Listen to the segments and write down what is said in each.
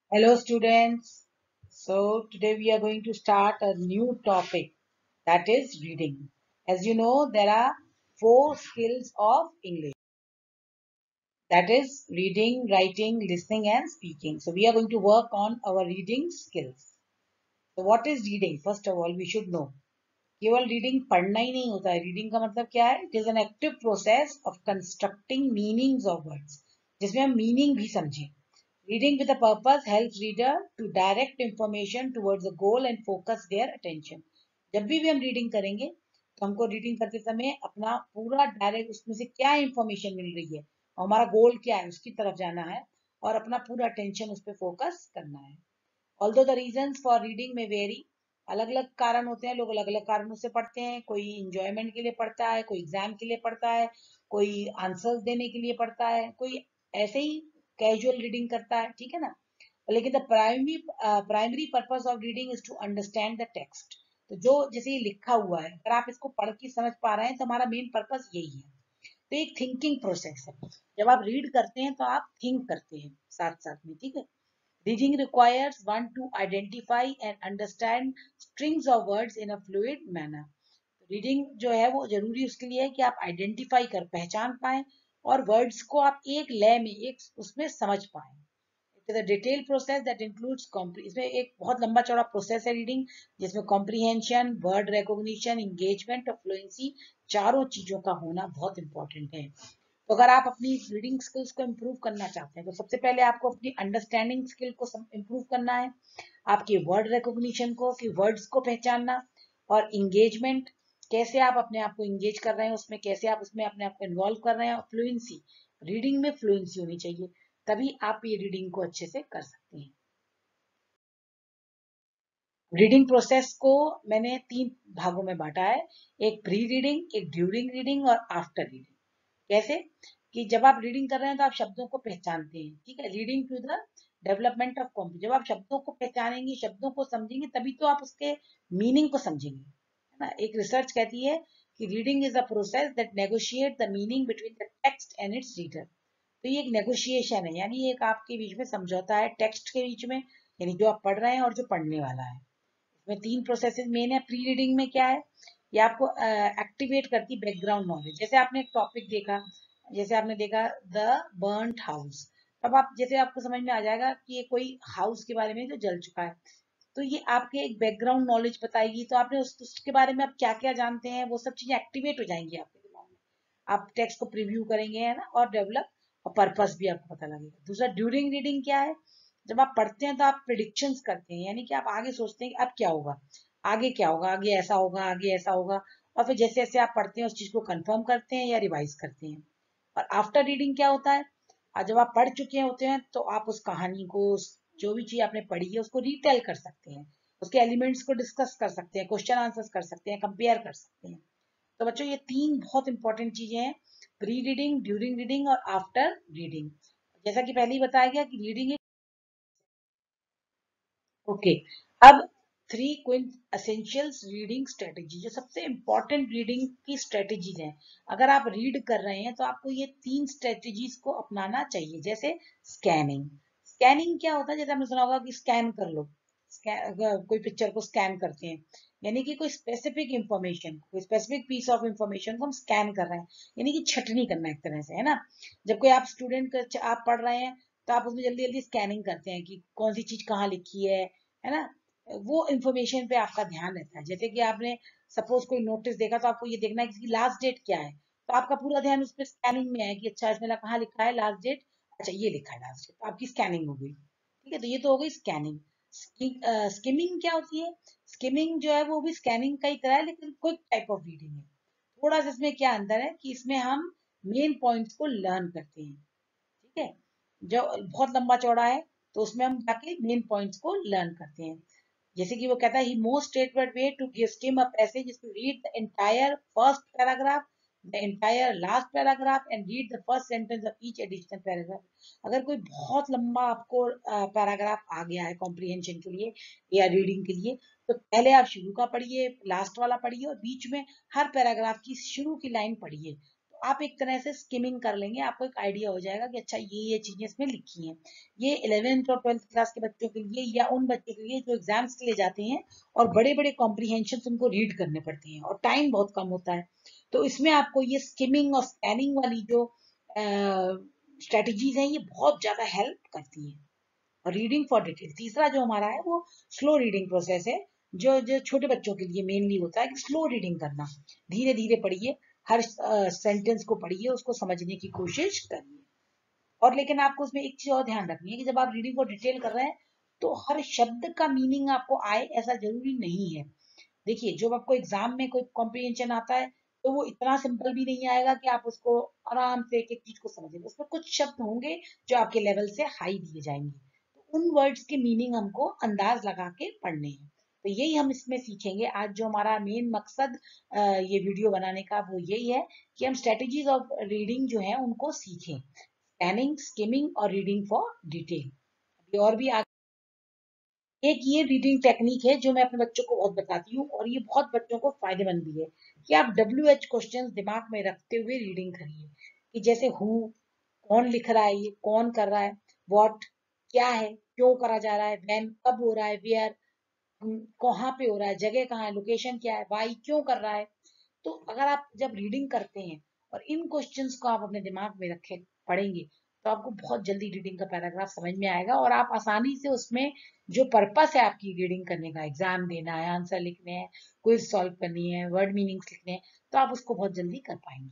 Hello students. So today we are going to start a new topic, that is reading. As you know, there are four skills of English. That is reading, writing, listening and speaking. So we are going to work on our reading skills. So what is reading? First of all, we should know. केवल reading पढ़ना ही नहीं होता है. Reading का मतलब क्या है? It is an active process of constructing meanings of words, जिसमें हम मीनिंग भी समझें. Reading with a purpose helps reader to direct information towards a goal and focus their attention. जब भी हम रीडिंग करेंगे तो हमको रीडिंग करते समय अपना पूरा डायरेक्ट उसमें से क्या इंफॉर्मेशन मिल रही है और हमारा गोल क्या है उसकी तरफ जाना है और अपना पूरा अटेंशन उस पर फोकस करना है. Although the reasons for reading may vary. अलग अलग कारण होते हैं, लोग अलग अलग कारणों से पढ़ते हैं. कोई इंजॉयमेंट के लिए पढ़ता है, कोई एग्जाम के लिए पढ़ता है, कोई आंसर्स देने के लिए पढ़ता है, कोई ऐसे ही कैजुअल रीडिंग करता है. ठीक है ना. लेकिन the primary purpose of reading is to understand the text. तो जो जैसे ये लिखा हुआ है, अगर आप इसको पढ़ के समझ पा रहे हैं तो हमारा मेन पर्पस यही है. तो एक थिंकिंग प्रोसेस है. जब आप रीड करते हैं तो आप थिंक करते हैं साथ साथ में. ठीक है. Reading requires one to identify and understand strings of words in a fluid manner. Reading जो है वो जरूरी उसके लिए है कि आप आइडेंटिफाई कर पहचान पाएं और वर्ड्स को आप एक लय में एक उसमें समझ पाएं. It is a detail process that includes इसमें एक बहुत लंबा चौड़ा प्रोसेस है रीडिंग, जिसमें कॉम्प्रिहेंशन, वर्ड रिकॉग्निशन, इंगेजमेंट और फ्लुएंसी चारों चीजों का होना बहुत इंपॉर्टेंट है. तो अगर आप अपनी रीडिंग स्किल्स को इम्प्रूव करना चाहते हैं तो सबसे पहले आपको अपनी अंडरस्टैंडिंग स्किल को इम्प्रूव करना है, आपकी वर्ड रिकॉग्निशन को, कि वर्ड्स को पहचानना, और इंगेजमेंट, कैसे आप अपने आप को इंगेज कर रहे हैं उसमें, कैसे आप उसमें अपने आप को इन्वॉल्व कर रहे हैं, और फ्लुएंसी, रीडिंग में फ्लुएंसी होनी चाहिए, तभी आप ये रीडिंग को अच्छे से कर सकते हैं. रीडिंग प्रोसेस को मैंने 3 भागों में बांटा है. एक प्री रीडिंग, एक ड्यूरिंग रीडिंग और आफ्टर रीडिंग. कैसे? कि जब आप रीडिंग कर रहे हैं तो आप शब्दों को पहचानते हैं. ठीक है. Reading to the development of कॉम्प्री. जब आप शब्दों को पहचानेंगे, शब्दों को समझेंगे, तभी तो आप उसके मीनिंग को समझेंगे, है ना. एक रिसर्च कहती है कि reading is a process that negotiate the meaning between the text and its reader. तो ये एक नेगोशिएशन है, यानी एक आपके बीच में समझौता है टेक्स्ट के बीच में, यानी जो आप पढ़ रहे हैं और जो पढ़ने वाला है. इसमें 3 प्रोसेसेस मेन है. प्री रीडिंग में क्या है? ये आपको एक्टिवेट करती बैकग्राउंड नॉलेज. जैसे आपने एक टॉपिक देखा, जैसे आपने देखा द बर्न्ड हाउस, तब आप जैसे आपको समझ में आ जाएगा कि ये कोई हाउस के बारे में जो जल चुका है, तो ये आपके एक बैकग्राउंड नॉलेज बताएगी. तो आपने उसके बारे में आप क्या क्या जानते हैं, वो सब चीजें एक्टिवेट हो जाएंगी आपके दिमाग में. आप टेक्स्ट को प्रीव्यू करेंगे, है ना, और डेवलप, और पर्पस भी आपको पता लगेगा. दूसरा ड्यूरिंग रीडिंग क्या है? जब आप पढ़ते हैं तो आप प्रिडिक्शंस करते हैं, यानी कि आप आगे सोचते हैं कि अब क्या होगा, आगे क्या होगा, आगे ऐसा होगा, आगे ऐसा होगा, और फिर जैसे जैसे आप पढ़ते हैं उस चीज को कंफर्म करते हैं या रिवाइज करते हैं. और आफ्टर रीडिंग क्या होता है? जब आप पढ़ चुके होते हैं तो आप उस कहानी को, जो भी चीज आपने पढ़ी है उसको रिटेल कर सकते हैं, उसके एलिमेंट्स को डिस्कस कर सकते हैं, क्वेश्चन आंसर्स कर सकते हैं, कंपेयर कर सकते हैं. तो बच्चों ये 3 बहुत इंपॉर्टेंट चीजें हैं: प्री रीडिंग, ड्यूरिंग रीडिंग और आफ्टर रीडिंग. जैसा कि पहले ही बताया गया कि रीडिंग. ओके. अब 3 क्विंट एसेंशियल्स रीडिंग स्ट्रेटेजी, जो सबसे इंपॉर्टेंट रीडिंग की स्ट्रेटेजीज हैं. अगर आप रीड कर रहे हैं तो आपको ये 3 स्ट्रेटेजीज को अपनाना चाहिए. जैसे स्कैनिंग. स्कैनिंग क्या होता है? जैसे आपने सुना होगा कि स्कैन कर लो. कोई पिक्चर को स्कैन करते हैं, यानी कि कोई स्पेसिफिक इंफॉर्मेशन, कोई स्पेसिफिक पीस ऑफ इंफॉर्मेशन को हम स्कैन कर रहे हैं, यानी कि छटनी करना एक तरह से, है ना. जब कोई आप स्टूडेंट आप पढ़ रहे हैं तो आप उसमें जल्दी जल्दी स्कैनिंग करते हैं कि कौन सी चीज कहाँ लिखी है ना. वो इंफॉर्मेशन पे आपका ध्यान रहता है. जैसे कि आपने सपोज कोई नोटिस देखा तो आपको ये देखना है कि इसकी लास्ट डेट क्या है, तो आपका पूरा ध्यान उस पर स्कैनिंग में है कि अच्छा इसमें कहाँ लिखा है लास्ट डेट, अच्छा ये लिखा है लास्ट डेट, तो आपकी स्कैनिंग हो गई. ठीक है. तो ये तो हो गई स्कैनिंग. स्किमिंग क्या होती है? स्किमिंग जो है वो भी स्कैनिंग का ही तरह है, लेकिन क्विक टाइप ऑफ रीडिंग है. थोड़ा सा इसमें क्या अंतर है कि इसमें हम मेन पॉइंट्स को लर्न करते हैं. ठीक है. जो बहुत लंबा चौड़ा है तो उसमें हम जाके मेन पॉइंट्स को लर्न करते हैं. जैसे कि वो कहता है ही most straightforward way to skim a passage is to read the entire first paragraph, the entire last paragraph and read the first sentence of each additional paragraph. अगर कोई बहुत लंबा आपको पैराग्राफ आ गया है कॉम्प्रिहेंशन के लिए या रीडिंग के लिए, तो पहले आप शुरू का पढ़िए, लास्ट वाला पढ़िए, और बीच में हर पैराग्राफ की शुरू की लाइन पढ़िए. तो आप एक तरह से स्किमिंग कर लेंगे, आपको एक आइडिया हो जाएगा कि अच्छा ये चीजें इसमें लिखी हैं। ये 11th और 12th क्लास के बच्चों के लिए या उन बच्चों के लिए जो एग्जाम्स के लिए जाते हैं और बड़े बड़े कॉम्प्रीहेंशन उनको रीड करने पड़ते हैं और टाइम बहुत कम होता है। तो इसमें आपको ये स्किमिंग और स्कैनिंग वाली जो स्ट्रेटजीज हैं ये बहुत ज्यादा हेल्प करती हैं। और रीडिंग फॉर डिटेल तीसरा जो हमारा है वो स्लो रीडिंग प्रोसेस है, जो जो छोटे बच्चों के लिए मेनली होता है कि स्लो रीडिंग करना, धीरे धीरे पढ़िए, हर सेंटेंस को पढ़िए, उसको समझने की कोशिश करिए। और लेकिन आपको उसमें एक चीज और ध्यान रखनी है कि जब आप रीडिंग को डिटेल कर रहे हैं तो हर शब्द का मीनिंग आपको आए ऐसा जरूरी नहीं है। देखिए जब आपको एग्जाम में कोई कॉम्प्रिहेंशन आता है तो वो इतना सिंपल भी नहीं आएगा कि आप उसको आराम से एक एक चीज को समझेंगे, उसमें कुछ शब्द होंगे जो आपके लेवल से हाई दिए जाएंगे, तो उन वर्ड्स के मीनिंग हमको अंदाज लगा के पढ़ने हैं। तो यही हम इसमें सीखेंगे आज, जो हमारा मेन मकसद ये वीडियो बनाने का वो यही है कि हम स्ट्रेटेजीज ऑफ रीडिंग जो है उनको सीखें, स्कैनिंग, स्किमिंग और रीडिंग फॉर डिटेल। और भी एक ये रीडिंग टेक्निक है जो मैं अपने बच्चों को बहुत बताती हूँ और ये बहुत बच्चों को फायदेमंद भी है कि आप WH क्वेश्चन दिमाग में रखते हुए रीडिंग करिए। कि जैसे हु, कौन लिख रहा है, ये कौन कर रहा है, व्हाट क्या है, क्यों करा जा रहा है, व्हेन कब हो रहा है, वेयर कहाँ पे हो रहा है, जगह कहाँ है, लोकेशन क्या है, वाई क्यों कर रहा है। तो अगर आप जब रीडिंग करते हैं और इन क्वेश्चंस को आप अपने दिमाग में रखे पढ़ेंगे तो आपको बहुत जल्दी रीडिंग का पैराग्राफ समझ में आएगा और आप आसानी से उसमें जो पर्पस है आपकी रीडिंग करने का, एग्जाम देना है, आंसर लिखने हैं, क्विज सॉल्व करनी है, वर्ड मीनिंग्स लिखने हैं, तो आप उसको बहुत जल्दी कर पाएंगे।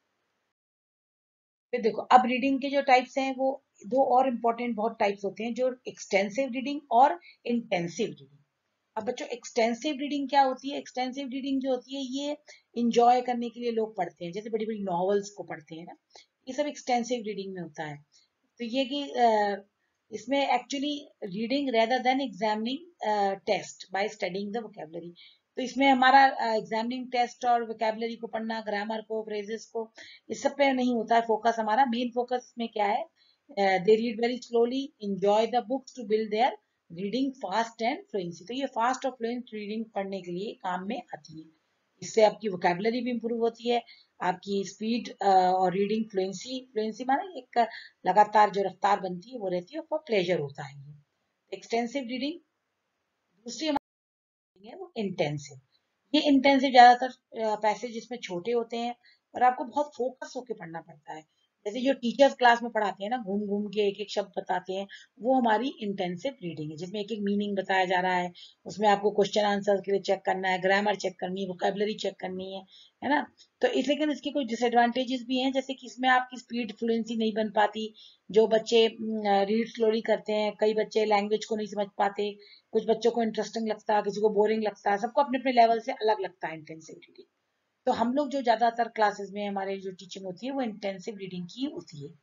फिर देखो अब रीडिंग के जो टाइप्स हैं वो दो और इम्पोर्टेंट बहुत टाइप्स होते हैं, जो एक्सटेंसिव रीडिंग और इंटेंसिव रीडिंग। अब बच्चों एक्सटेंसिव रीडिंग क्या होती है? एक्सटेंसिव रीडिंग जो होती है ये इंजॉय करने के लिए लोग पढ़ते हैं, जैसे बड़ी बड़ी नॉवेल्स को पढ़ते हैं ना, ये सब एक्सटेंसिव रीडिंग में होता है। तो ये कि इसमें actually reading rather than examining test by studying the vocabulary. तो इसमें हमारा एग्जामिनिंग टेस्ट और वोकेबलरी को पढ़ना, ग्रामर को, फ्रेजेस को, इस सब पे नहीं होता है फोकस। हमारा मेन फोकस में क्या है? They read very slowly, enjoy the books to build their reading fast and fluency. तो ये फास्ट और फ्लुएंट रीडिंग पढ़ने के लिए काम में आती है। इससे आपकी वोकेबलरी भी इंप्रूव होती है, आपकी स्पीड और रीडिंग फ्लुएंसी, फ्लुएंसी माने एक लगातार जो रफ्तार बनती है वो रहती है, फॉर प्लेजर होता है ये एक्सटेंसिव रीडिंग। दूसरी हमारी है वो इंटेंसिव। ये इंटेंसिव ज्यादातर पैसेज इसमें छोटे होते हैं और आपको बहुत फोकस होकर पढ़ना पड़ता है। जैसे जो टीचर्स क्लास में पढ़ाते हैं ना, घूम घूम के एक एक शब्द बताते हैं, वो हमारी इंटेंसिव रीडिंग है जिसमें एक एक मीनिंग बताया जा रहा है। उसमें आपको क्वेश्चन आंसर के लिए चेक करना है, ग्रामर चेक करनी है, वोकेबलरी चेक करनी है ना। तो इस लेकिन इसके कुछ डिसएडवांटेजेस भी हैं, जैसे कि इसमें आपकी स्पीड फ्लुएंसी नहीं बन पाती। जो बच्चे रीड स्लोली करते हैं, कई बच्चे लैंग्वेज को नहीं समझ पाते, कुछ बच्चों को इंटरेस्टिंग लगता है, किसी को बोरिंग लगता है, सबको अपने अपने लेवल से अलग लगता है इंटेंसिव रीडिंग। तो हम लोग जो ज्यादातर क्लासेस में हमारे जो टीचिंग होती है वो इंटेंसिव रीडिंग की होती है।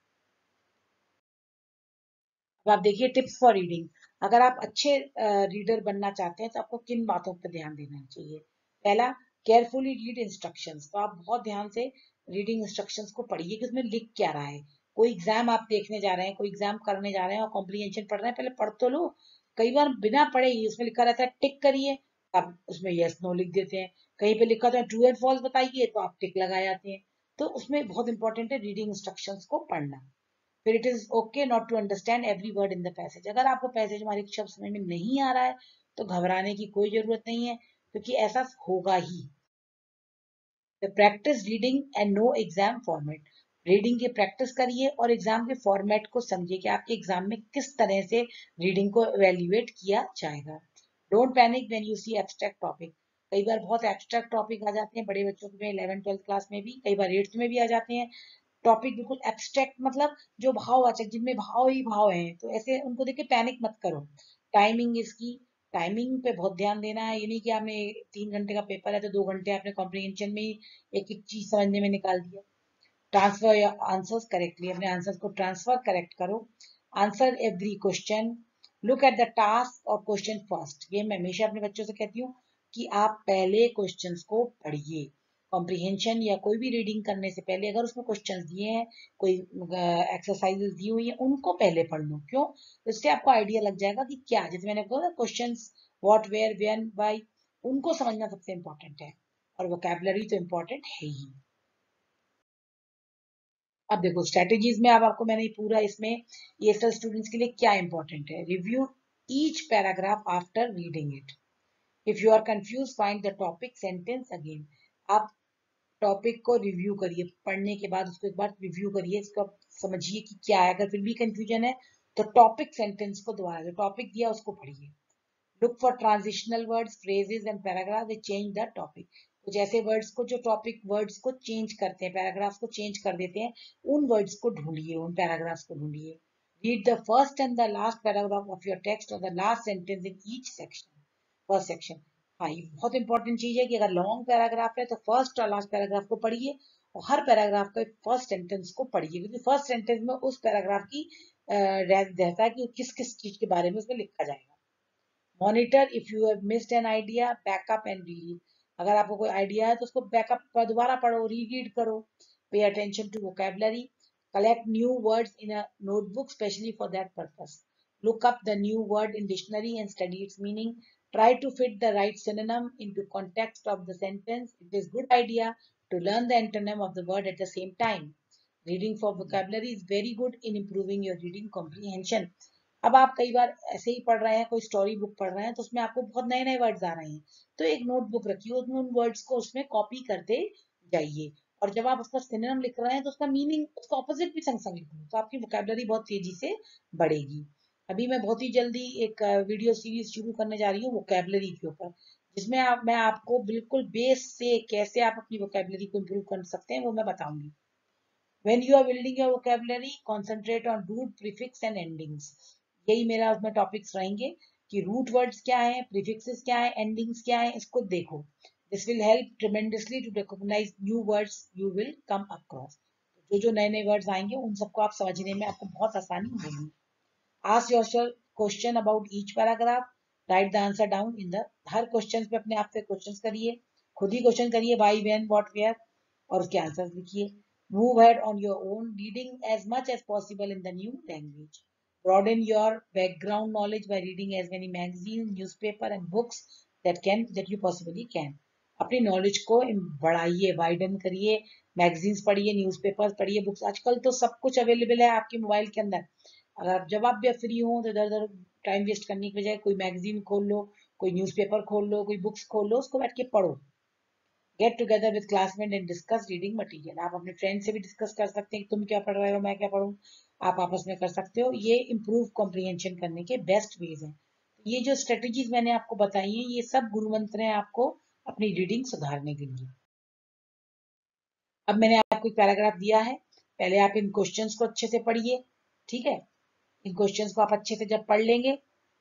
अब आप देखिए टिप्स फॉर रीडिंग। अगर आप अच्छे रीडर बनना चाहते हैं तो आपको किन बातों पर ध्यान देना चाहिए? पहला, केयरफुली रीड इंस्ट्रक्शंस। तो आप बहुत ध्यान से रीडिंग इंस्ट्रक्शंस को पढ़िए कि उसमें लिख क्या रहा है। कोई एग्जाम आप देखने जा रहे हैं, कोई एग्जाम करने जा रहे हैं और कॉम्प्रीहेंशन पढ़ रहे हैं, पहले पढ़ तो लो। कई बार बिना पढ़े ही उसमें लिखा रहता है टिक करिए, आप उसमें यस नो लिख देते हैं। कहीं पे लिखा था ट्रू एंड फॉल्स बताइए तो आप टिक लगा जाते हैं। तो उसमें बहुत इंपॉर्टेंट है रीडिंग इंस्ट्रक्शंस को पढ़ना। फिर it is okay not to understand every word in the passage. अगर आपको पैसेज हमारे शब्द समझ में नहीं आ रहा है तो घबराने की कोई जरूरत नहीं है, क्योंकि ऐसा होगा ही। Practice reading and no exam format. Reading की प्रैक्टिस करिए और एग्जाम के फॉर्मेट को समझिए कि आपके एग्जाम में किस तरह से रीडिंग को एवेल्युएट किया जाएगा। Don't panic when you see abstract topic. कई बार बहुत एब्स्ट्रैक्ट टॉपिक आ जाते हैं बड़े बच्चों में, 11th 12th क्लास में भी, कई बार 8th में भी आ जाते हैं। टॉपिक बिल्कुल एब्स्ट्रैक्ट, मतलब जो भाववाचक, जिनमें भाव ही भाव हैं, तो ऐसे उनको देख के पैनिक मत करो। टाइमिंग इसकी, टाइमिंग पे बहुत ध्यान देना है। ये नहीं कि आपने 3 घंटे का पेपर है तो 2 घंटे आपने कॉम्प्रिहेंशन में ही एक एक चीज समझने में निकाल दिया। ट्रांसफर योर आंसर्स करेक्टली, अपने आंसर्स को ट्रांसफर करेक्ट करो। Answer every question, look at the task और क्वेश्चन फर्स्ट। ये मैं हमेशा अपने बच्चों से कहती हूँ कि आप पहले क्वेश्चंस को पढ़िए। कॉम्प्रिहेंशन या कोई भी रीडिंग करने से पहले अगर उसमें क्वेश्चंस दिए हैं, कोई एक्सरसाइजेस दी हुई है, उनको पहले पढ़ लो। क्यों? इससे आपको आइडिया लग जाएगा कि क्या, जैसे मैंने बोला questions what, where, when, why, उनको समझना सबसे इंपॉर्टेंट है और वोकैबुलरी तो इम्पोर्टेंट है ही। अब देखो स्ट्रेटेजीज में, अब आपको मैंने पूरा इसमें ESL स्टूडेंट्स के लिए क्या इंपॉर्टेंट है, review each paragraph after reading it. If you are confuse find the topic sentence again. आप टॉपिक को रिव्यू करिए, पढ़ने के बाद उसको एक बार रिव्यू करिए, इसको समझिए कि क्या है। अगर फिर भी कंफ्यूजन है तो टॉपिक सेंटेंस को दोबारा, जो टॉपिक दिया उसको पढ़िए। Look for transitional words, phrases and paragraph which change the topic. कुछ ऐसे वर्ड्स को जो टॉपिक वर्ड्स को चेंज करते हैं, पैराग्राफ्स को चेंज कर देते हैं, उन वर्ड्स को ढूंढिए, उन पैराग्राफ्स को ढूंढिए। Read the first and the last paragraph of your text और the last sentence in each section, first section. हाँ, ये बहुत इंपॉर्टेंट चीज है कि अगर लॉन्ग पैराग्राफ है तो फर्स्ट और लास्ट पैराग्राफ को पढ़िए, और हर पैराग्राफ का फर्स्ट सेंटेंस को पढ़िए, क्योंकि फर्स्ट सेंटेंस में उस पैराग्राफ की रहता है कि किस किस चीज के बारे में उसमें लिखा जाएगा। Monitor if you have missed an idea, back up and read. अगर आपको कोई आइडिया है तो उसको बैकअप पर दोबारा पढ़ो, रीड करो। Pay attention to vocabulary, collect new words in a notebook specially for that purpose. Look up the new word in dictionary and study its meaning. Try to fit the right synonym into context of the sentence. It is good idea to learn the antonym of the word at the same time. Reading for vocabulary is very good in improving your reading comprehension. अब आप कई बार ऐसे ही पढ़ रहे हैं, कोई story book पढ़ रहे हैं, तो उसमें आपको बहुत नए नए वर्ड्स आ रहे हैं, तो एक नोटबुक रखिए, उसमें उन वर्ड्स को उसमें कॉपी करते जाइए। और जब आप उसका सिनोनिम लिख रहे हैं तो उसका मीनिंग, उसका ऑपोजिट भी संग संग लिखो, तो आपकी वोकैबुलरी बहुत तेजी से बढ़ेगी। अभी मैं बहुत ही जल्दी एक वीडियो सीरीज शुरू करने जा रही हूँ वोकैबुलरी के ऊपर, जिसमें मैं आपको बिल्कुल बेस से कैसे आप अपनी वोकैबुलरी को इम्प्रूव कर सकते हैं वो मैं बताऊंगी। When you are building your vocabulary, concentrate on root, prefix and endings. यही मेरा उसमें टॉपिक्स रहेंगे कि रूट वर्ड्स क्या है, प्रीफिक्सेस क्या है, एंडिंग्स क्या है, इसको देखो। This will help tremendously to recognise new words you will come across. जो जो नए नए वर्ड्स आएंगे उन सबको आप समझने में आपको बहुत आसानी होगी। Ask yourself question about each paragraph. Write the answer down in the, हर क्वेश्चन पे अपने आप से क्वेश्चन करिए, खुद ही क्वेश्चन करिए, वाई व्हेन व्हाट वेयर, और उसके आंसर्स लिखिए। Move ahead on your own, reading as much as possible in the new language. Broaden your background knowledge by reading as many magazines, newspaper and books that you possibly can. अपनी knowledge को बढ़ाइए, widen करिए, magazines पढ़िए, newspapers पढ़िए, books, आजकल तो सब कुछ अवेलेबल है आपके मोबाइल के अंदर। अगर जब आप भी फ्री हो तो इधर उधर टाइम वेस्ट करने की बजाय कोई मैगजीन खोल लो, कोई न्यूज़पेपर खोल लो, कोई बुक्स खोल लो, उसको बैठ के पढ़ो। Get together with classmate and discuss reading material. आप अपने फ्रेंड से भी डिस्कस कर सकते हैं कि तुम क्या पढ़ रहे हो, मैं क्या पढ़ूं, आप आपस में कर सकते हो। ये इम्प्रूव कॉम्प्रिहेंशन करने के बेस्ट वेज हैं। ये जो स्ट्रेटेजीज मैंने आपको बताई हैं, ये सब गुरु मंत्र हैं आपको अपनी रीडिंग सुधारने के लिए। अब मैंने आपको एक पैराग्राफ दिया है, पहले आप इन क्वेश्चंस को अच्छे से पढ़िए, ठीक है। इन क्वेश्चंस को आप अच्छे से जब पढ़ लेंगे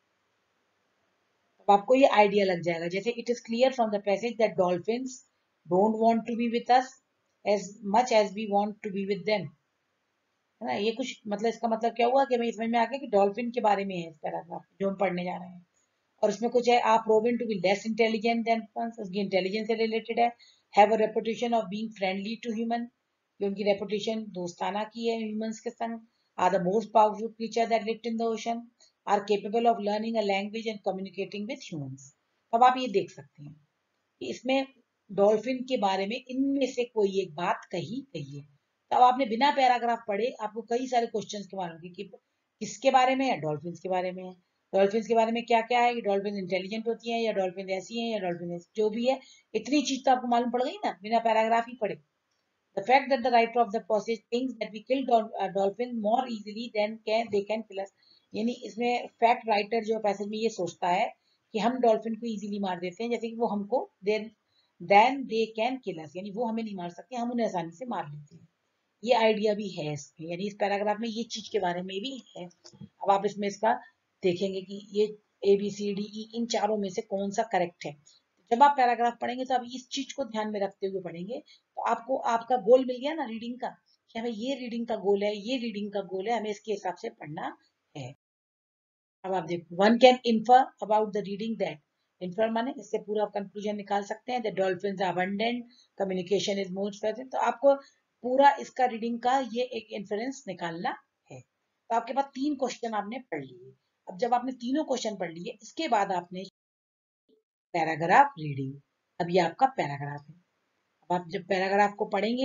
तो आपको ये आइडिया लग जाएगा। जैसे it is clear from the passage that dolphins don't want to be with us as much as we want to be with them, है ना। ये कुछ मतलब, इसका मतलब क्या हुआ कि हमें समझ में आ गया कि डॉल्फिन के बारे में है इस पैराग्राफ जो हम पढ़ने जा रहे हैं। और इसमें कुछ है, आप proven to be less intelligent than उसकी इंटेलिजेंस से रिलेटेड है। Have a reputation of being friendly to human, कि उनकी रेपुटेशन दोस्ताना की है ह्यूमंस के संग। Are the most powerful creature that lived in the ocean, are capable of learning a language and communicating with humans. अब आप ये देख सकते हैं कि इसमें डॉल्फिन के बारे में इनमें से कोई एक बात कही गई है। तब आपने बिना पैराग्राफ पढ़े आपको कई सारे क्वेश्चंस के मालूम कि किसके बारे में है, डॉल्फिन के बारे में है। डॉल्फिन के बारे में क्या क्या है, कि डॉल्फिन इंटेलिजेंट होती हैं या डॉल्फिन ऐसी हैं या डॉल्फिन जो भी है, इतनी चीज तो आपको मालूम पड़ गई ना बिना पैराग्राफ ही पढ़े। The fact that the writer of the passage thinks that we kill dolphin more easily than they can kill us, यानी इसमें फैक्ट राइटर जो पैसेज में ये सोचता है कि हम डॉल्फिन को इजीली मार देते हैं, जैसे कि वो हमको देन दे कैन किल अस, यानी वो हमें नहीं मार सकते, हम उन्हें आसानी से मार लेते हैं। ये आइडिया भी है इसमें, यानी इस पैराग्राफ में ये चीज के बारे में भी है। अब आप इसमें इसका देखेंगे कि ये ABCDE इन चारों में से कौन सा करेक्ट है। जब आप पैराग्राफ पढ़ेंगे तो आप इस चीज को ध्यान में रखते हुए पढ़ेंगे, तो आपको आपका गोल मिल गया ना रीडिंग का, कि हमें ये रीडिंग का गोल है, ये रीडिंग का गोल है, हमें इसके हिसाब से पढ़ना है। अब आप देखो, one can infer about the reading that, infer माने इससे पूरा कंक्लूजन निकाल सकते हैं, the dolphins are abundant, communication is most present. तो आपको पूरा इसका रीडिंग का ये एक इन्फ्रेंस निकालना है। तो आपके पास 3 क्वेश्चन आपने पढ़ लिए। अब जब आपने तीनों क्वेश्चन पढ़ लिए, इसके बाद आपने पैराग्राफ रीडिंग, अब ये आपका पैराग्राफ है। अब आप जब पैराग्राफ को पढ़ेंगे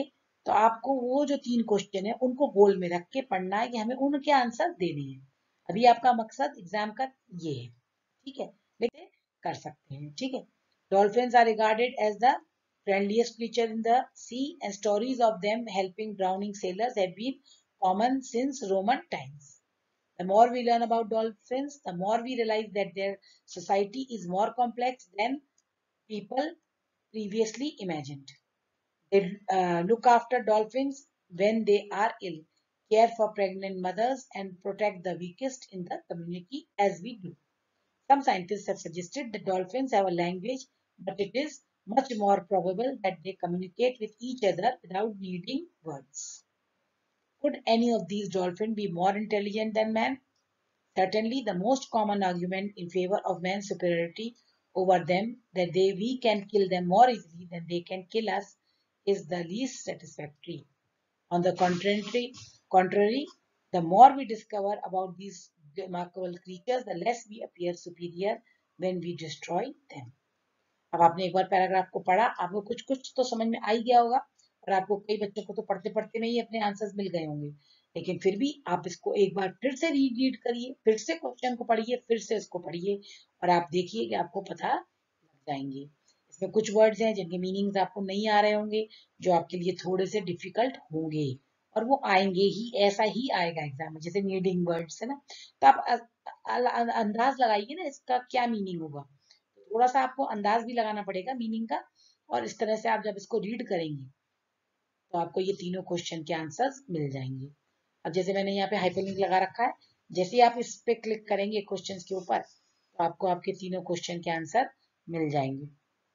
तो आपको वो जो 3 क्वेश्चन है उनको गोल में रख के पढ़ना है कि हमें उनके आंसर देने हैं। अभी आपका मकसद एग्जाम का ये है, ठीक है, लेकिन कर सकते हैं, ठीक है। Dolphins are regarded as the friendliest creature in the sea and stories of them helping drowning sailors have been common since Roman times. The more we learn about dolphins, the more we realize that their society is more complex than people previously imagined. They look after dolphins when they are ill, care for pregnant mothers, and protect the weakest in the community as we do. Some scientists have suggested that dolphins have a language, but it is much more probable that they communicate with each other without needing words. Could any of these dolphins be more intelligent than man? Certainly, the most common argument in favor of man's superiority over them, that we can kill them more easily than they can kill us, is the least satisfactory. On the contrary, the more we discover about these remarkable creatures, the less we appear superior when we destroy them. अब आपने एक बार paragraph को पढ़ा, आपको कुछ कुछ तो समझ में आ ही गया होगा, और आपको कई बच्चों को तो पढ़ते पढ़ते में ही अपने आंसर्स मिल गए होंगे, लेकिन फिर भी आप इसको एक बार फिर से रीड करिए, फिर से क्वेश्चन को पढ़िए, फिर से इसको पढ़िए, और आप देखिए कि आपको पता लग जाएंगे। इसमें कुछ वर्ड्स हैं जिनके मीनिंग्स आपको नहीं आ रहे होंगे, जो आपके लिए थोड़े से डिफिकल्ट होंगे, और वो आएंगे ही, ऐसा ही आएगा एग्जाम में, जैसे नीडिंग वर्ड्स है ना, तो आप अंदाज लगाइए ना इसका क्या मीनिंग होगा। थोड़ा सा आपको अंदाज भी लगाना पड़ेगा मीनिंग का, और इस तरह से आप जब इसको रीड करेंगे तो आपको ये तीनों क्वेश्चन के आंसर्स मिल जाएंगे। अब जैसे मैंने यहाँ पे हाइपरलिंक लगा रखा है, जैसे ही आप इस पे क्लिक करेंगे क्वेश्चंस के ऊपर, तो आपको आपके तीनों क्वेश्चन के आंसर मिल जाएंगे।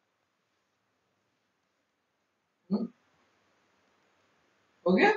हो गया?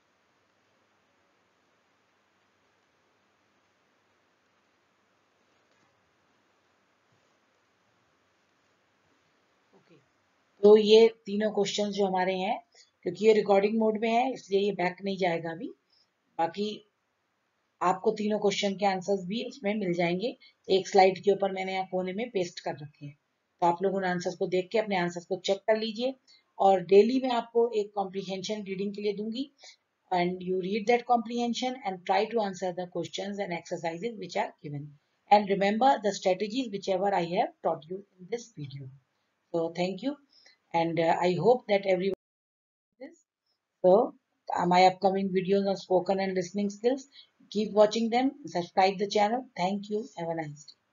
ओके, तो ये तीनों क्वेश्चन जो हमारे हैं, क्योंकि ये रिकॉर्डिंग मोड में है इसलिए ये बैक नहीं जाएगा अभी, बाकी आपको तीनों क्वेश्चन के आंसर्स भी उसमें मिल जाएंगे। एक स्लाइड के ऊपर मैंने यहाँ कोने में पेस्ट कर रखे हैं, तो आप लोग उन आंसर्स को देख के अपने आंसर्स को चेक कर लीजिए, और डेली मैं आपको एक कॉम्प्रीहेंशन रीडिंग के लिए दूंगी, and you read that comprehension and try to answer the questions and exercises which are given, and remember the strategies whichever I have taught you in this video. So thank you, and I hope that everyone is. So my upcoming videos on spoken and listening skills, keep watching them, subscribe the channel. Thank you, have a nice day.